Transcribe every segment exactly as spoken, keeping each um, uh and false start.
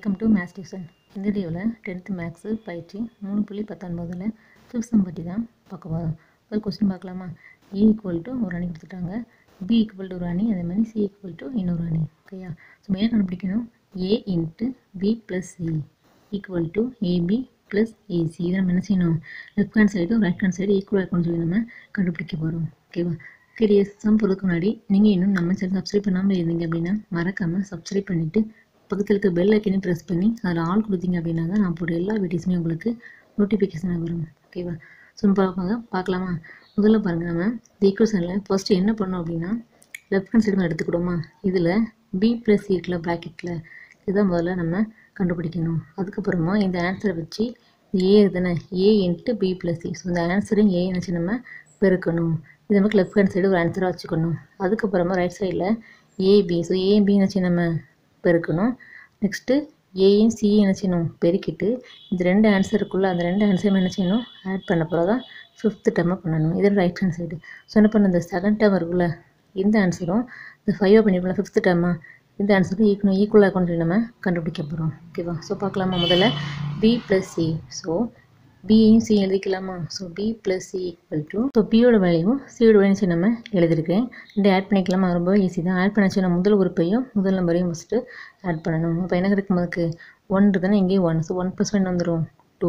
Welcome to maths tuition. இந்த வீடியோவில் tenth maths பயிற்சி மூணு புள்ளி பத்தொன்பதில் ஃபிஃப்த் சம் பற்றி தான் பார்க்க போகிறோம். ஒரு கொஸ்டின் பார்க்கலாமா? ஏ ஈக்குவல் டு ஒரு அணி கொடுத்துட்டாங்க, பி ஈக்குவல் டு ஒரு அணி, அதே மாதிரி சி ஈக்குவல் டு இன்னொரு அணி. ஓகேயா? ஸோ மெயின் கண்டுபிடிக்கணும் A into B plus C equal to AB plus AC. இதை நம்ம என்ன செய்யணும்? Left hand side right hand side equal இருக்குன்னு சொல்லி நம்ம கண்டுபிடிக்க போகிறோம். ஓகேவா? சரி, சம் போகிறதுக்கு முன்னாடி நீங்கள் இன்னும் நம்ம சேனல் சப்ஸ்கிரைப் பண்ணாமல் இருந்தீங்க அப்படின்னா மறக்காமல் சப்ஸ்கிரைப் பண்ணிவிட்டு பக்கத்தில் இருக்க பெல் ஐக்கனையும் ப்ரெஸ் பண்ணி அதில் ஆல் கொடுத்தீங்க அப்படின்னா தான் நான் போடுற எல்லா வீடியோஸுமே உங்களுக்கு நோட்டிஃபிகேஷனாக வரும். ஓகேவா? ஸோ பார்ப்பாங்க பார்க்கலாமா? முதல்ல பாருங்கள், நம்ம இந்த ஈக்குவேஷனில் ஃபஸ்ட்டு என்ன பண்ணோம் அப்படின்னா லெஃப்ட் ஹேண்ட் சைடு எடுத்துக்கிட்டோமா, இதில் பி ப்ளஸ் சி இருக்குல்ல ப்ராக்கெட்டில், இதுதான் முதல்ல நம்ம கண்டுபிடிக்கணும். அதுக்கப்புறமா இந்த ஆன்சரை வச்சு ஏ தானே, A into B plus C. So இந்த ஆன்சரையும் ஏ நினச்சி நம்ம பெருக்கணும். இது நமக்கு லெஃப்ட் ஹேண்ட் சைடு ஒரு ஆன்சராக வச்சுக்கணும். அதுக்கப்புறமா ரைட் சைடில் ஏபி, ஸோ ஏபி நினச்சி நம்ம பெருக்கணும். நெக்ஸ்ட்டு ஏயும் சியும் என்ன செய்யணும்? பெருக்கிட்டு இந்த ரெண்டு ஆன்சர் இருக்குல்ல, அந்த ரெண்டு ஆன்சரும் என்ன செய்யணும்? ஆட் பண்ண போகிறதா தான் ஃபிஃப்த்து டேர்மாக பண்ணணும். இது ரைட் ஹேண்ட் சைடு. ஸோ என்ன பண்ணணும்? இந்த செகண்ட் டேர்ம் இருக்குல்ல, இந்த ஆன்சரும் இந்த ஃபைவாக பண்ணிப்போம் ஃபிஃப்த்து டேர்மாக, இந்த ஆன்சரும் ஈக்குவல் ஈக்குவலாக இருக்கும்னு சொல்லி நம்ம கண்டுபிடிக்க போகிறோம். ஓகேவா? ஸோ பார்க்கலாமா? முதல்ல பி ப்ளஸ் சி. ஸோ பியையும் சி எழுதிக்கலாமா? So B plus C equal to, so பியோட வேல்யூவும் சியோட வேல்யூ நம்ம எழுதியிருக்கேன். ரெண்டு ஆட் பண்ணிக்கலாமா? ரொம்ப ஈஸி தான். ஆட் பண்ண வச்சு முதல் உறுப்பையும் முதல் நம்பரையும் ஃபஸ்ட்டு ஆட் பண்ணணும். அப்போ என்ன கிடைக்கும்? அதுக்கு ஒன் இருக்குதுன்னா இங்கேயும் one. So one plus one வந்துடும் டூ.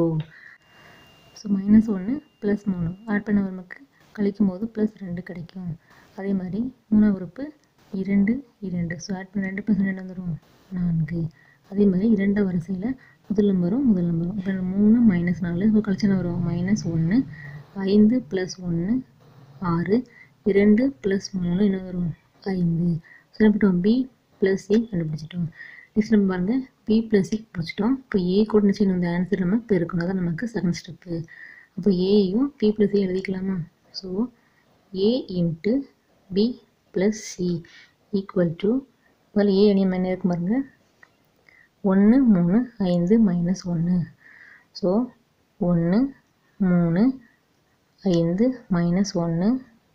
ஸோ மைனஸ் ஒன்று ப்ளஸ் மூணு ஆட் பண்ண நமக்கு கழிக்கும் போது ப்ளஸ் ரெண்டு கிடைக்கும். அதே மாதிரி மூணாவது உறுப்பு இரண்டு இரண்டு. ஸோ ஆட் பண்ண ரெண்டு ப்ளஸ் ரெண்டு வந்துடும் நான்கு. அதே மாதிரி இரண்டாவது வரிசையில் முதல் நம்பரும் முதல் நம்பரும் இப்போ மூணு மைனஸ் நாலு. இப்போ கழிச்சு என்ன வரும்? மைனஸ் ஒன்று. ஐந்து ப்ளஸ் ஒன்று ஆறு. இரண்டு ப்ளஸ் மூணு என்ன வரும்? ஐந்து. ஸோ என்ன பண்ணிட்டோம்? பி ப்ளஸ் ஏ கண்டுபிடிச்சிட்டோம். நெக்ஸ்ட் நம்ம பாருங்கள், பி ப்ளஸ் சி பிடிச்சிட்டோம். இப்போ ஏ கூட நினச்சி இந்த ஆன்சர் நம்ம பெருக்கணும். அதான் நமக்கு செகண்ட் ஸ்டெப்பு. அப்போ ஏயும் பி ப்ளஸ் சி எழுதிக்கலாமா? So A into B plus C equal to, முதல்ல ஏ அணியம் என்ன இருக்கு பாருங்க, ஒன்று மூணு ஐந்து மைனஸ் ஒன்று. ஸோ ஒன்று மூணு ஐந்து மைனஸ் ஒன்று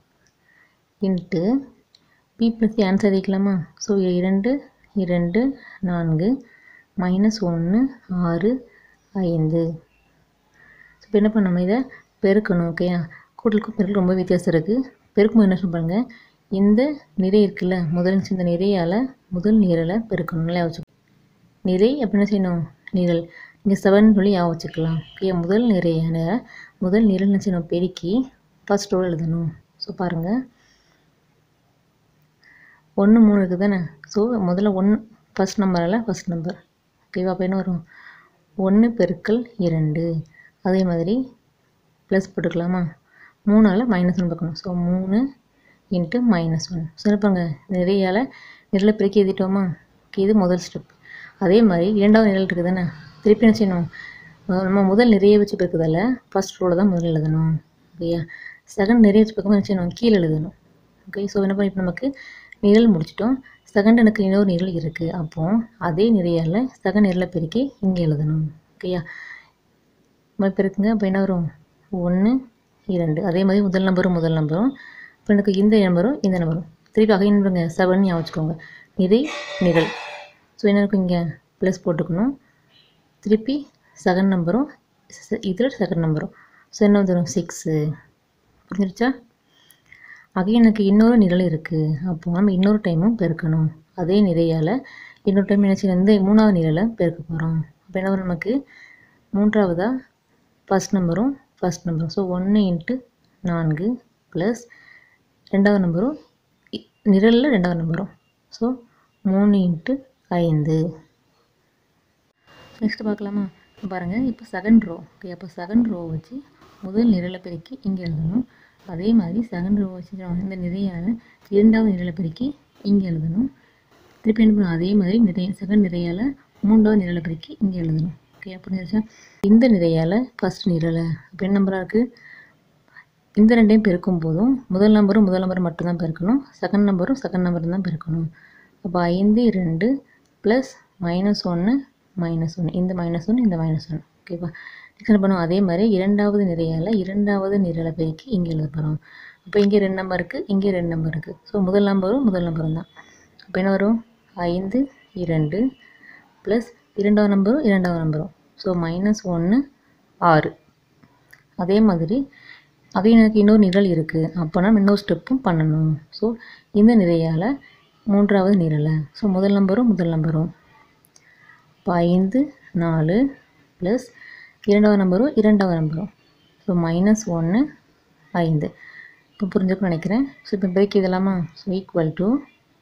into B plus C answer வைக்கலாமா? ஸோ இரண்டு இரண்டு நான்கு மைனஸ் ஒன்று ஆறு ஐந்து. ஸோ இப்போ என்ன பண்ணணும்? இதை பெருக்கணும். ஓகேயா? கூட்டலுக்கும் பெருக்கும் ரொம்ப வித்தியாசம் இருக்குது. பெருக்கும் என்ன சொல்லுவாங்க, இந்த நிறை இருக்குல்ல, முதல் இந்த நிறையால் முதல் நிரலை பெருக்கணும். நல்லா வச்சு நிறை அப்படின்னா செய்யணும், நிரல். இங்கே செவன் சொல்லி யா வச்சுக்கலாம். ஓகே? முதல் நிறையான முதல் நிரல் என்ன செய்யணும்? பெருக்கி ஃபர்ஸ்ட் ரோல் எழுதணும். ஸோ பாருங்கள், ஒன்று மூணு இருக்குது தானே. ஸோ முதல்ல ஒன்று ஃபஸ்ட் நம்பரால் ஃபஸ்ட் நம்பர். ஓகேவா? அப்போ என்ன வரும்? ஒன்று பெருக்கல் இரண்டு. அதே மாதிரி ப்ளஸ் போட்டுக்கலாமா? மூணால் மைனஸ் ஒன்று பார்க்கணும். ஸோ மூணு இன்ட்டு மைனஸ் ஒன். ஸோ இருப்பாங்க நிறையால் நிரலை பெருக்கி எழுதிட்டோமா? ஓகே, இது முதல் ஸ்டெப். அதே மாதிரி இரண்டாவது நிரல் இருக்குது தானே, திருப்பி என்ன செய்யணும்? நம்ம முதல் நிறைய வச்சு பெருக்குதில்ல, ஃபஸ்ட் ரோவில் தான் முதல் எழுதணும். ஓகேயா? செகண்ட் நிறைய வச்சு பக்கமாக என்ன செய்யணும்? கீழே எழுதணும். ஓகே? ஸோ என்ன பண்ணி இப்போ நமக்கு நிரல் முடிச்சிட்டோம். செகண்ட் எனக்கு இன்னொரு நிரல் இருக்குது. அப்போது அதே நிறையால் செகண்ட் நிரலை பெருக்கி இங்கே எழுதணும். ஓகேயா? நம்ம பெருக்குங்க. அப்போ என்ன வரும்? ஒன்று இரண்டு. அதே மாதிரி முதல் நம்பரும் முதல் நம்பரும். இப்போ எனக்கு இந்த நம்பரும் இந்த நம்பரும் திருப்பி அகைன் பண்ணுங்க, செவன் ஞாபகம் வச்சுக்கோங்க. நிறை நிரல். ஸோ என்ன இருக்கும்? இங்கே ப்ளஸ் போட்டுக்கணும். திருப்பி செகண்ட் நம்பரும் இதில் செகண்ட் நம்பரும். ஸோ என்ன வந்துடும்? சிக்ஸு. புரிஞ்சிருச்சா? அகைன் எனக்கு இன்னொரு நிரல் இருக்குது. அப்போது நம்ம இன்னொரு டைமும் பெருக்கணும். அதே நிறையால் இன்னொரு டைம் என்ன செய்யணும்? இந்த மூணாவது நிரலை பெருக்க போகிறோம். அப்போ என்ன வரும் நமக்கு? மூன்றாவதாக ஃபஸ்ட் நம்பரும் ஃபஸ்ட் நம்பரும். ஸோ ஒன்று இன்ட்டு நான்கு ப்ளஸ் ரெண்டாவது நம்பரும் நிரலில் ரெண்டாவது நம்பரும். ஸோ மூணு இன்ட்டு ஐந்து. நெக்ஸ்ட்டு பார்க்கலாமா? பாருங்கள், இப்போ செகண்ட் ரோ. ஓகே? அப்போ செகண்ட் ரோ வச்சு முதல் நிரலை பெருக்கி இங்கே எழுதணும். அதே மாதிரி செகண்ட் ரோ வச்சு இந்த நிறையால் இரண்டாவது நிரலை பெருக்கி இங்கே எழுதணும். திருப்பி என்ன பண்ணணும்? அதே மாதிரி நிறைய செகண்ட் நிறையால் மூன்றாவது நிரலை பெருக்கி இங்கே எழுதணும். ஓகே? புரிஞ்சிருச்சா? இந்த நிறையால் ஃபஸ்ட் நிரலை அப்போ என்ன நம்பராக இருக்குது? இந்த ரெண்டையும் பெருக்கும் போதும் முதல் நம்பரும் முதல் நம்பரும் மட்டும்தான் பெருக்கணும். செகண்ட் நம்பரும் செகண்ட் நம்பரும் தான் பெருக்கணும். அப்போ ஐந்து ரெண்டு ப்ளஸ் மைனஸ் ஒன்று மைனஸ் ஒன்று. இந்த மைனஸ் ஒன்று இந்த மைனஸ் ஒன்று. ஓகேவா? நெக்ஸ்ட் என்ன பண்ணுவோம்? அதே மாதிரி இரண்டாவது நிறையால் இரண்டாவது நிரலை பெருக்கி இங்கே எழுத போகிறோம். அப்போ இங்கே ரெண்டு நம்பர் இருக்குது, இங்கே ரெண்டு நம்பர் இருக்குது. ஸோ முதல் நம்பரும் முதல் நம்பரும் தான். அப்போ என்ன வரும்? ஐந்து இரண்டு ப்ளஸ் இரண்டாவது நம்பரும் இரண்டாவது நம்பரும். ஸோ மைனஸ் ஒன்று ஆறு. அதே மாதிரி அதே எனக்கு இன்னொரு நிரல் இருக்குது, அப்போ நம்ம இன்னொரு ஸ்டெப்பும் பண்ணணும். ஸோ இந்த நிறையால் மூன்றாவது நிரலை, ஸோ முதல் நம்பரும் முதல் நம்பரும் இப்போ ஐந்து நாலு ப்ளஸ் இரண்டாவது நம்பரும் இரண்டாவது நம்பரும். ஸோ மைனஸ் ஒன்று ஐந்து. இப்போ புரிஞ்சுக்கணும்னு நினைக்கிறேன். ஸோ இப்போ பிரேக் இதெல்லாமா. ஸோ ஈக்குவல் டு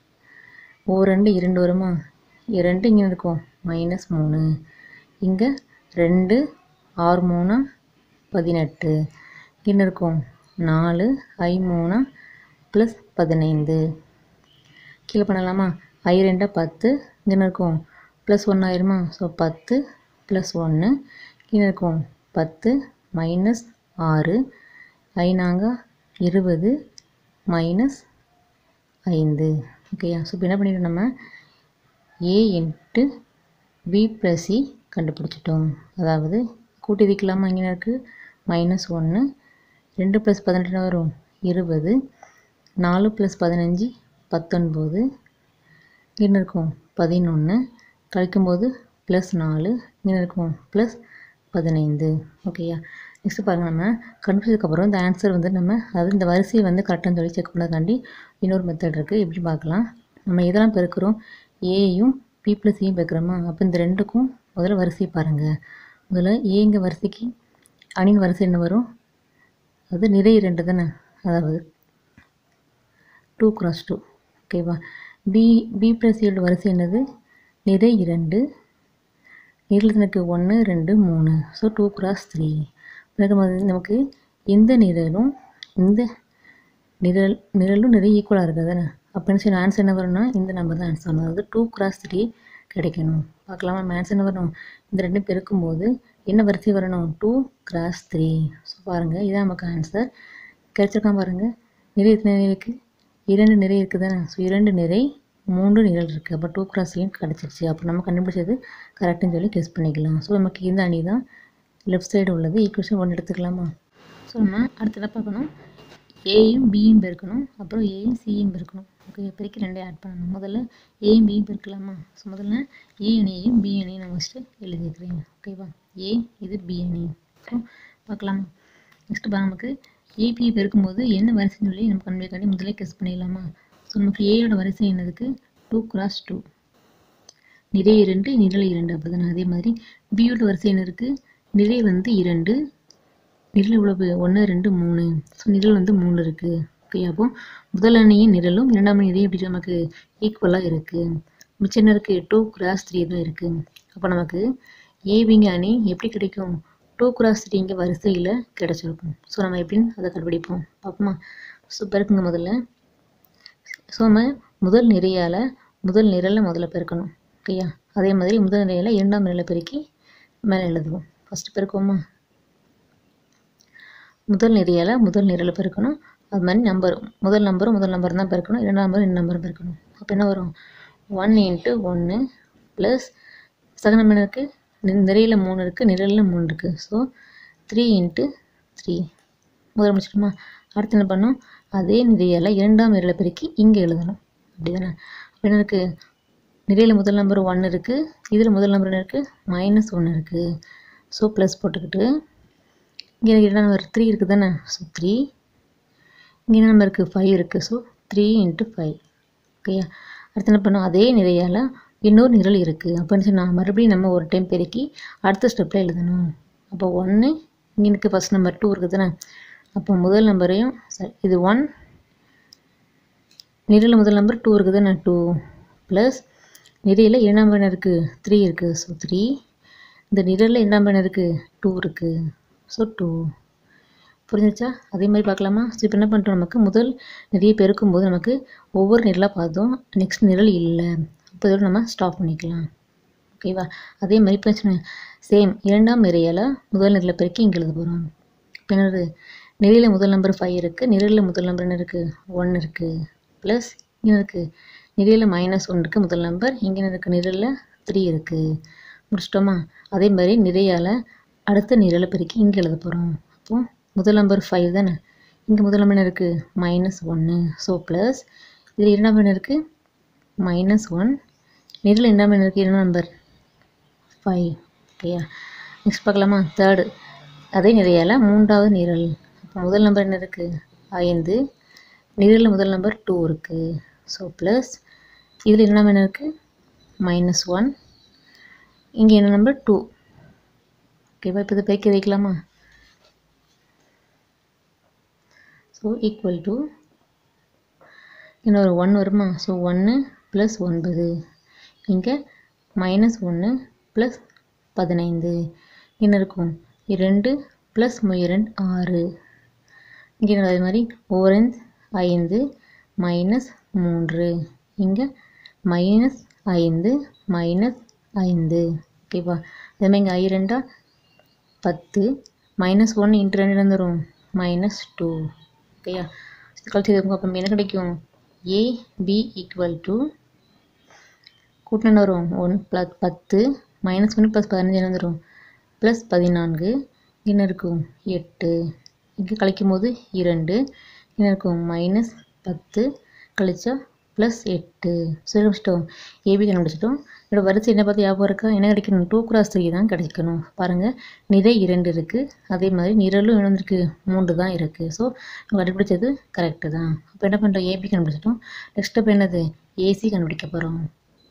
ஓ ரெண்டு இரண்டு வருமா, இரண்டு இங்கே இருக்கும் மைனஸ் மூணு, இங்கே ரெண்டு ஆறு மூணா பதினெட்டு, இங்கே இருக்கும் நாலு ஐ மூணா ப்ளஸ் பதினைந்து. கீழே பண்ணலாமா, ஐ ரெண்டா பத்து, இங்கே இருக்கும் ப்ளஸ் ஒன்று ஆயிருமா. ஸோ பத்து ப்ளஸ் ஒன்று, கீழே இருக்கும் பத்து மைனஸ் ஆறு, ஐ நாங்க இருபது மைனஸ் ஐந்து. ஓகேயா. ஸோ இப்போ என்ன பண்ணிட்டோம், நம்ம A into B plus C கண்டுபிடிச்சிட்டோம். அதாவது கூட்டி வைக்கலாமா, இங்கே இருக்குது மைனஸ் ஒன்று, ரெண்டு ப்ளஸ் பதினெட்டு வரும் இருபது, நாலு ப்ளஸ் பதினஞ்சு பத்தொன்பது, இங்கே இருக்கும் பதினொன்று, கழிக்கும்போது ப்ளஸ் நாலு, இங்கே இருக்கும் ப்ளஸ் பதினைந்து. ஓகேயா. நெக்ஸ்ட்டு பாருங்கள், நம்ம கண்டுபிடிச்சதுக்கப்புறம் இந்த ஆன்சர் வந்து நம்ம அதாவது இந்த வரிசையை வந்து கரெக்டாக சொல்லி செக் பண்ணதுக்காண்டி இன்னொரு மெத்தட் இருக்குது. எப்படி பார்க்கலாம், நம்ம இதெல்லாம் பெருக்கிறோம், ஏயும் பி ப்ளஸ் சியும் பெருக்கிறோமா. அப்போ இந்த ரெண்டுக்கும் முதல்ல வரிசையை பாருங்கள். முதல்ல ஏங்க வரிசைக்கு அணின் வரிசை என்ன வரும், அது நிறை ரெண்டு தானே, அதாவது டூ கிராஸ் டூ. ஓகேவா. பி பி ப்ளஸ் சியோட வரிசை என்னது, நிறை இரண்டு, நிரலுக்கு ஒன்று ரெண்டு மூணு, ஸோ டூ கிராஸ் த்ரீ. நமக்கு இந்த நிரலும் இந்த நிரல் நிரலும் நிறைய ஈக்குவலாக இருக்குது தானே. அப்படின்னு சொல்லி ஆன்சர் என்ன வரும்னா இந்த நம்பர் தான் ஆன்சர் வரணும். அதாவது டூ கிராஸ் த்ரீ கிடைக்கணும். பார்க்கலாமா, நம்ம ஆன்சர் என்ன வரணும், இந்த ரெண்டும் பெருக்கும்போது என்ன வரிசை வரணும், டூ கிராஸ் த்ரீ. ஸோ பாருங்கள், இதான் நமக்கு ஆன்சர் கிடைச்சிருக்கான். பாருங்கள், நிறை எத்தனை நிறை இருக்குது, இரண்டு நிறை இருக்குது தானே. ஸோ இரண்டு நிறை மூன்று நிரல் இருக்குது. அப்போ டூ கிராஸ் த்ரீயும் கிடச்சிருச்சு. அப்போ நம்ம கண்டுபிடிச்சது கரெக்டுன்னு சொல்லி கெஸ் பண்ணிக்கலாம். ஸோ நமக்கு இந்த அணி தான் லெஃப்ட் சைடு உள்ளது. ஈக்குவேஷன் ஒன்று எடுத்துக்கலாமா. ஸோ நம்ம அடுத்ததாக பார்க்கணும், ஏயும் பியும் பெருக்கணும், அப்புறம் ஏயும் சியும் பெருக்கணும். ஓகே, பெருக்கி ரெண்டையும் ஆட் பண்ணணும். முதல்ல ஏயும் பியும் பெருக்கலாமா. ஸோ முதல்ல ஏ அணியையும் பி அணியும் நான் ஃபஸ்ட்டு எழுதிக்கிறேன். ஓகேவா. ஏ இது பி அணி. ஸோ பார்க்கலாமா. நெக்ஸ்ட்டு பா நமக்கு ஏபியை பெருக்கும்போது என்ன வரிசைன்னு சொல்லி நம்ம கண்டுபிடிக்காண்டி முதல்ல கெஸ் பண்ணிடலாமா. ஸோ நமக்கு ஏயோட வரிசை என்னதுக்கு டூ கிராஸ் டூ, நிறை இரண்டு நிரல் இரண்டு அப்படி தானே. அதே மாதிரி பியோட வரிசை என்ன இருக்குது, நிறை வந்து இரண்டு, நிரல் இவ்வளவு ஒன்று ரெண்டு மூணு, ஸோ நிரல் வந்து மூணு இருக்குது. ஓகே. அப்போ முதல் அணியின் நிரலும் இரண்டாம் அணி நிலையும் எப்படி நமக்கு ஈக்குவலாக இருக்குது. மிச்சம் என்ன இருக்குது, டூ கிராஸ் த்ரீ தான் இருக்குது. அப்போ நமக்கு ஏபிங்க அணி எப்படி கிடைக்கும், டூ கிராஸ் த்ரீங்க வரிசையில் கிடச்சிருக்கும். ஸோ நம்ம எப்படின்னு அதை கண்டுபிடிப்போம் பார்ப்போமா. ஸோ பெருக்குங்க முதல்ல. ஸோ நம்ம முதல் நிறையால் முதல் நிரலை முதல்ல பெருக்கணும். ஓகேயா. அதே மாதிரி முதல் நிலையில் இரண்டாம் நிரலை பெருக்கி மேலே எழுதுவோம். ஃபஸ்ட்டு பெருக்குவோமா, முதல் நிறையால் முதல் நிரலை பெருக்கணும். அது மாதிரி நம்பர் முதல் நம்பரும் முதல் நம்பர் தான் பெருக்கணும், இரண்டாம் நம்பரும் ரெண்டு நம்பரும் பெருக்கணும். அப்போ என்ன வரும், ஒன் இன்ட்டு ஒன்று ப்ளஸ் செகண்ட் நம்பர் இருக்குது, நிறையில் மூணு இருக்குது நிரலில் மூணு இருக்குது. ஸோ த்ரீ இன்ட்டு த்ரீ முதல் முடிச்சிட்டோமா. அடுத்து என்ன பண்ணணும், அதே நிறையால் இரண்டாம் நிரலை பெருக்கி இங்கே எழுதணும். அப்படி தானே. அப்போ என்ன இருக்குது, நிறையில் முதல் நம்பர் ஒன்று இருக்குது, இதில் முதல் நம்பர் என்ன இருக்குது மைனஸ் ஒன்று இருக்குது. ஸோ ப்ளஸ் போட்டுக்கிட்டு இங்கே இரண்டாம் நம்பர் த்ரீ இருக்குது தானே. ஸோ த்ரீ, இங்கே என்ன நம்பர் இருக்குது ஃபைவ் இருக்குது. So three into five. ஓகேயா. அடுத்து என்ன பண்ணோம், அதே நிறையால் இன்னொரு நிரல் இருக்குது. அப்படின்னு சொன்னால் மறுபடியும் நம்ம ஒரு டைம் பெருக்கி அடுத்த ஸ்டெப்பில் எழுதணும். அப்போ ஒன்று இங்கே இருக்குது, ஃபஸ்ட் நம்பர் டூ இருக்குது தானே. அப்போ முதல் நம்பரையும் சரி இது ஒன், நிரலில் முதல் நம்பர் டூ இருக்குது தானே, டூ ப்ளஸ் நிறையில் இரண்டாம் நம்பர் என்ன இருக்குது த்ரீ இருக்குது. ஸோ த்ரீ, இந்த நிரலில் இரண்டாம் நம்பர் என்ன இருக்குது டூ இருக்குது. So two. புரிஞ்சிச்சா. அதே மாதிரி பார்க்கலாமா. ஸோ இப்போ என்ன பண்ணுறோம், நமக்கு முதல் நிறைய பெருக்கும்போது நமக்கு ஒவ்வொரு நிரலாக பார்த்தோம், நெக்ஸ்ட் நிரல் இல்லை. அப்போ இதோட நம்ம ஸ்டாப் பண்ணிக்கலாம். ஓகேவா. அதே மாதிரி பிரச்சனை சேம் இரண்டாம் நிறையால் முதல் நிரலை பெருக்கி இங்கே எழுத போகிறோம். இப்போ என்னது, நிறையில் முதல் நம்பர் ஃபைவ் இருக்குது, நிரலில் முதல் நம்பர் என்ன இருக்குது ஒன்று இருக்குது, ப்ளஸ் இங்கே இருக்குது நிறையில் மைனஸ் ஒன்று இருக்குது முதல் நம்பர், இங்கே இருக்குது நிரலில் த்ரீ இருக்குது. முடிச்சிட்டோமா. அதே மாதிரி நிறையால் அடுத்த நிரலை பெருக்கி இங்கே எழுத போகிறோம். அப்போது முதல் நம்பர் ஃபைவ் தானே, இங்கே முதல் நம்பர் என்ன இருக்குது மைனஸ் ஒன்று. ஸோ ப்ளஸ் இதில் இரண்டாம் நம்பர் இருக்குது மைனஸ் ஒன், நிரல் இரண்டாம் நம்பர் இருக்குது இரண்டாம் நம்பர் ஃபைவ். ஓகேயா, நெக்ஸ்ட் பார்க்கலாமா? தேர்டு அதே நிறையால் மூன்றாவது நிரல். அப்போ முதல் நம்பர் என்ன இருக்குது? ஐந்து. நிரலில் முதல் நம்பர் டூ இருக்குது. ஸோ ப்ளஸ் இதில் என்ன நம்பர் இருக்குது? Minus one. இங்கே என்ன நம்பர்? டூ. ஓகேவா, இப்போ இதை பெருக்கி வைக்கலாமா? ஸோ ஈக்குவல் டு இன்னொரு ஒன் வருமா? ஸோ ஒன்று ப்ளஸ் ஒன்பது. இங்கே மைனஸ் ஒன்று ப்ளஸ் பதினைந்து. என்ன இருக்கும்? இரண்டு ப்ளஸ் இரண்டு ஆறு. இங்கே அதே மாதிரி ஓரஞ்சு ஐந்து மைனஸ் மூன்று. இங்கே மைனஸ் ஐந்து மைனஸ் ஐந்து. ஓகேவா, அதேமாதிரி இங்கே ஐ ரெண்டா பத்து. மைனஸ் ஒன்று இன்ட்டு ரெண்டு வந்துடும் மைனஸ் டூ. ஓகேயா, கழிச்சு இருக்கும். அப்போ என்ன கிடைக்கும்? ஏபி ஈக்குவல் டு கூட்டினா வரும் ஒன் ப்ளஸ் பத்து மைனஸ் ஒன்று ப்ளஸ் பதினஞ்சு என்ன வந்துடும்? ப்ளஸ் பதினான்கு. என்ன இருக்கும்? எட்டு. இங்கே கழிக்கும் போது இரண்டு. என்ன இருக்கும்? மைனஸ் பத்து கழிச்சா ப்ளஸ் எட்டு. சரி, முடிச்சிட்டோம். ஏபி கண்டுபிடிச்சிட்டோம். இதோட வரிசை என்ன பார்த்து ஞாபகம் இருக்கா? என்ன கிடைக்கணும்? டூ கிராஸ் த்ரீ தான் கிடைக்கணும். பாருங்கள், நிறை இரண்டு இருக்குது. அதே மாதிரி நிரலும் என்ன இருக்குது? மூன்று தான் இருக்குது. ஸோ நம்ம கண்டுபிடிச்சது கரெக்டு தான். அப்போ என்ன பண்ணுறோம்? ஏபி கண்டுபிடிச்சிட்டோம். நெக்ஸ்ட் அப்போ என்னது? ஏசி கண்டுபிடிக்க போகிறோம்.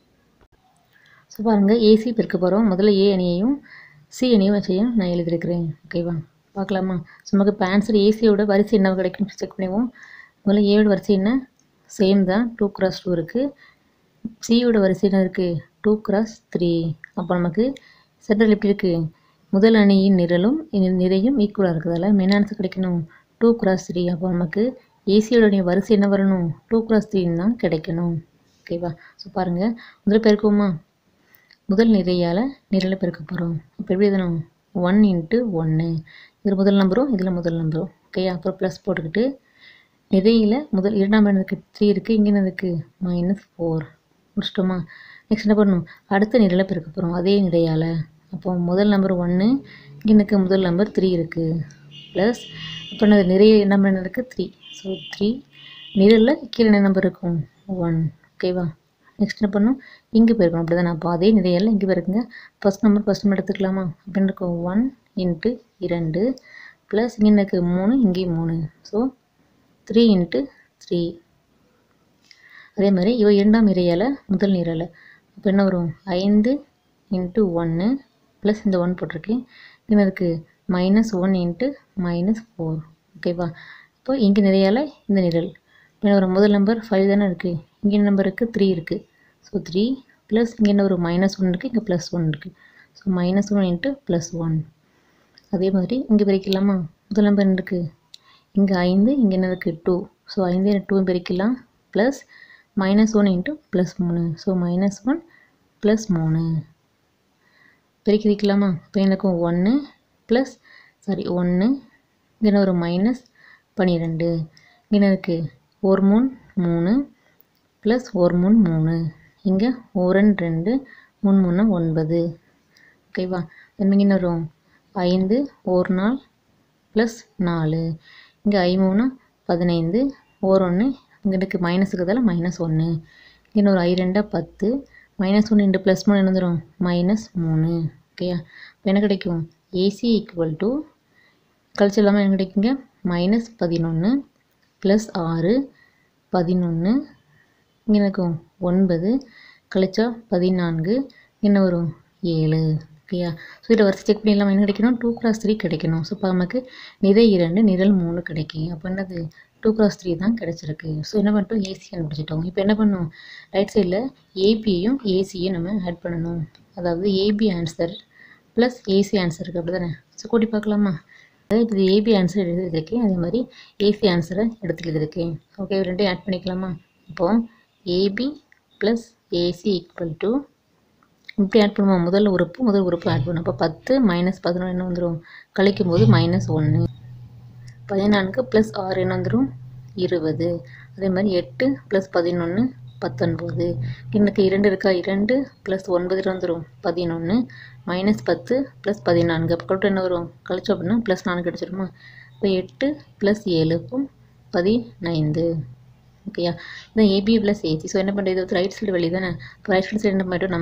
ஸோ பாருங்கள், ஏசி பெருக்க போகிறோம். முதல்ல ஏ அணியையும் சி அணியும் வச்சையும் நான் எழுதியிருக்கிறேன். ஓகேவா, பார்க்கலாமா? ஸோ நமக்கு இப்போ ஆன்சர் ஏசியோட வரிசை என்ன கிடைக்கும் செக் பண்ணுவோம். முதல்ல ஏயோட வரிசை என்ன? சேம் தான், டூ கிராஸ் டூ இருக்குது. சியோட வரிசை என்ன இருக்குது? Two cross three. அப்போ நமக்கு சென்டரில் எப்படி இருக்குது? முதல் அணியின் நிரலும் நிறையும் ஈக்குவலாக இருக்கிறதால மெயின் ஆன்சர் கிடைக்கணும் டூ கிராஸ் த்ரீ. அப்போ நமக்கு ஏசியோடைய வரிசை என்ன வரணும்? டூ கிராஸ் த்ரீன்னு தான் கிடைக்கணும். ஓகேவா, ஸோ பாருங்கள், முதல்ல பெருக்குவோமா? முதல் நிறையால் நிரலை பெருக்க போகிறோம். இப்போ எப்படி எழுதணும்? ஒன் இன்ட்டு ஒன்று. இதில் முதல் நம்பரும் இதில் முதல் நம்பரும். ஓகேயா, அப்புறம் ப்ளஸ் போட்டுக்கிட்டு நிறையில் முதல் இரண்டாம் எண் இருக்குது த்ரீ இருக்குது. இங்கே என்ன இருக்குது? Minus four. முடிச்சிட்டோமா? நெக்ஸ்ட் என்ன பண்ணணும்? அடுத்த நிரலை பெருக்க போகிறோம் அதே நிறையால். அப்போ முதல் நம்பர் ஒன்று, இங்கே எனக்கு முதல் நம்பர் த்ரீ இருக்குது. ப்ளஸ் இப்போ என்ன நிறைய என்ன நம்பர் இருக்குது? த்ரீ. So three. நிரலில் கீழே என்ன நம்பர் இருக்கும்? ஒன். ஓகேவா, நெக்ஸ்ட் என்ன பண்ணணும்? இங்கே போயிருக்கணும். அப்படி தான். அப்போ அதே நிறையெல்லாம் இங்கே போயிருக்குங்க. ஃபஸ்ட் நம்பர் ஃபஸ்ட் நம்பர் எடுத்துக்கலாமா? அப்படின்னு இருக்கும் ஒன் இன்ட்டு இரண்டு ப்ளஸ் இங்கே எனக்கு மூணு, இங்கேயும் மூணு. So three into three. அதே மாதிரி இவ இரண்டாம் நிறையால் முதல் நிரல். அப்போ என்ன வரும்? ஐந்து இன்ட்டு ஒன்று ப்ளஸ் இந்த ஒன் போட்டிருக்கேன். இங்கே இருக்குது minus one into minus four. ஓகேவா, இப்போ இங்கே நிறையால் இந்த நிரல். இப்போ என்ன வரும்? முதல் நம்பர் ஃபைவ் தானே இருக்குது. இங்கே நம்பர் இருக்குது த்ரீ இருக்குது. ஸோ த்ரீ ப்ளஸ் இங்கே என்ன ஒரு மைனஸ் ஒன் இருக்குது, இங்கே ப்ளஸ் ஒன் இருக்குது. So minus one into plus one. அதே மாதிரி இங்கே பிரிக்கலாமா? முதல் நம்பர் என்ன இருக்குது? இங்கே ஐந்து, இங்கே என்ன இருக்குது? டூ. ஸோ ஐந்து டூ பிரிக்கலாம். Plus minus one into plus மூணு. ஸோ மைனஸ் ஒன் ப்ளஸ் மூணு பெருக்கி வைக்கலாமா? இப்போ எனக்கும் ஒன்று ப்ளஸ் சாரி ஒன்று, இங்கே என்ன ஒரு மைனஸ் பன்னிரெண்டு. இங்கே என்ன இருக்குது? ஒரு மூணு மூணு ப்ளஸ் ஒரு மூணு மூணு. இங்கே ஒரு ரெண்டு மூணு மூணு ஒன்பது. ஓகேவா, இங்கே என்ன வரும்? ஐந்து ஒரு நாள் ப்ளஸ் நாலு. இங்கே ஐ மூணு பதினைந்து. ஒரு ஒன்று இங்கே இருக்குது மைனஸ் இருக்கிறதால மைனஸ் ஒன்று. இங்கே ஒரு ஐ ரெண்டா பத்து. மைனஸ் ஒன்று இன்ட்டு ப்ளஸ் மூணு என்ன வந்துடும்? மைனஸ் மூணு. ஓகேயா, இப்போ என்ன கிடைக்கும்? ஏசி ஈக்குவல் டு கழிச்சு இல்லாமல் என்ன கிடைக்குங்க? மைனஸ் பதினொன்று ப்ளஸ் ஆறு பதினொன்று. இங்கே இருக்கும் ஒன்பது கழிச்சா பதினான்கு. என்ன வரும்? ஏழு. ஓகேயா, ஸோ இதில் வரிசை செக் பண்ணிடலாம். என்ன கிடைக்கணும்? டூ கிராஸ் த்ரீ கிடைக்கணும். ஸோ இப்போ நமக்கு நிறை இரண்டு நிரல் மூணு கிடைக்கும். அப்போ என்னது? டூ கிராஸ் த்ரீ தான் கிடைச்சிருக்கு. ஸோ என்ன பண்ணிட்டோம்? ஏசி கண்டுபிடிச்சிட்டோம். இப்போ என்ன பண்ணணும்? ரைட் சைடில் ஏபியையும் ஏசியும் நம்ம ஆட் பண்ணணும். அதாவது AB answer plus AC answer இருக்குது. அப்படி தானே? ஸோ கூட்டி பார்க்கலாமா? அதாவது இது ஏபி ஆன்சர் எழுதியிருக்கேன், அதே மாதிரி ஏசி ஆன்சரை எடுத்து எழுதியிருக்கேன். ஓகே, ரெண்டையும் ஆட் பண்ணிக்கலாமா? இப்போது AB plus AC equal to இப்படி ஆட் பண்ணுவோம். முதல் உறுப்பு முதல் உறுப்பு ஆட் பண்ணுவோம். அப்போ பத்து மைனஸ் பதினொன்று என்ன வந்துடும்? கழிக்கும் போது மைனஸ் ஒன்று. பதினான்கு ப்ளஸ் ஆறு என்ன வந்துடும்? இருபது. அதே மாதிரி எட்டு ப்ளஸ் பதினொன்று பத்தொன்பது. இன்னைக்கு இரண்டு இருக்கா? இரண்டு ப்ளஸ் ஒன்பது வந்துடும் பதினொன்று. மைனஸ் பத்து ப்ளஸ் பதினான்கு. அப்போ கழிட்டு என்ன வரும்? கழிச்சோம் அப்படின்னா ப்ளஸ் நான்கு கிடச்சிருமா? இப்போ எட்டு ப்ளஸ் ஏழுக்கும் பதினைந்து. ஓகேயா, இந்த ஏபி ப்ளஸ் ஏசி. ஸோ என்ன பண்ணுறது? இது ரைட் சைடு வெளியே தானே. இப்போ ரைட் சைடு சைடு என்ன பண்ணிட்டோம்? நம்ம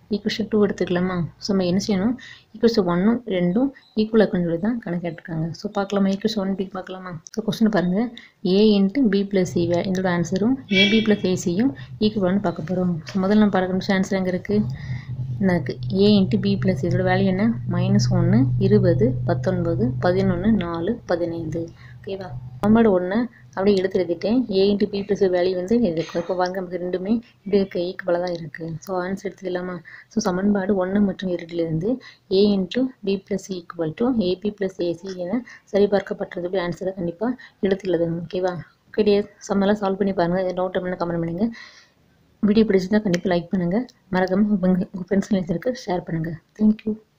ஈக்குவேஷன் டூ எடுத்துக்கலாமா? ஸோ நம்ம என்ன செய்யணும், ஈக்குவேஷன் ஒன்னும் ரெண்டும் ஈக்குவலாக இருக்குன்னு சொல்லி தான் கணக்கு கேட்டிருக்காங்க. ஸோ பார்க்கலாமா, ஈக்குவேஷன் ஒன் பி பார்க்கலாமா? ஸோ கொஸ்டின் பாருங்கள், A into B plus C இதோட ஆன்சரும் ஏபி ப்ளஸ் ஏசியும் ஈக்குவல்னு பார்க்க போகிறோம். ஸோ முதல்ல நம்ம பார்க்க நிமிஷம் ஆன்சர் எங்கே இருக்குது, என்ன இருக்குது, ஏ இன்ட்டு பி ப்ளஸ் இதோட வேல்யூ என்ன, மைனஸ் ஒன்று, இருபது, பத்தொன்பது, பதினொன்று, நாலு, பதினைந்து. ஓகேவா? சமன்பாடு ஒன்று அப்படியே எடுத்து எழுதிட்டேன். A into B plus value வந்து இருக்குது. இப்போ பாருங்க நமக்கு ரெண்டுமே இப்படி இருக்க ஈக்குவலாக தான் இருக்குது. ஸோ ஆன்சர் எடுத்துக்கலாமா? ஸோ சமன்பாடு ஒன்று மற்றும் இரண்டிலிருந்து A into B plus equal to AB plus AC என சரிபார்க்கப்பட்டது ஆன்சரை கண்டிப்பாக எடுத்து எழுதணும். ஓகேவா? ஓகே டியர், சம்மெல்லாம் சால்வ் பண்ணி பாருங்கள். டவுட் அப்படின்னு கமெண்ட் பண்ணுங்கள். வீடியோ பிடிச்சிருந்தா கண்டிப்பாக லைக் பண்ணுங்கள். மறக்காமல் உங்கள் உங்கள் ஃப்ரெண்ட்ஸ் ஷேர் பண்ணுங்கள். தேங்க்யூ.